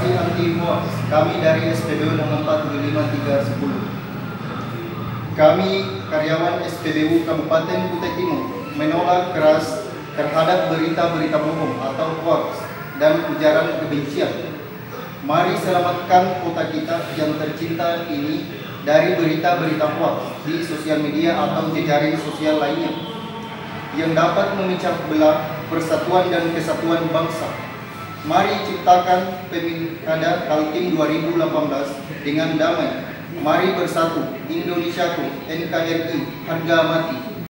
Operasi Anti Hoax. Kami dari SPBU nomor 475 310. Kami karyawan SPBU Kabupaten Kutai Timur menolak keras terhadap berita-berita bohong atau hoax dan ujaran kebencian. Mari selamatkan kota kita yang tercinta ini dari berita-berita hoax di sosial media atau jejaring sosial lainnya yang dapat memecah belah persatuan dan kesatuan bangsa. Mari ciptakan Pilkada Kaltim 2018 dengan damai. Mari bersatu, Indonesiaku, NKRI, harga mati.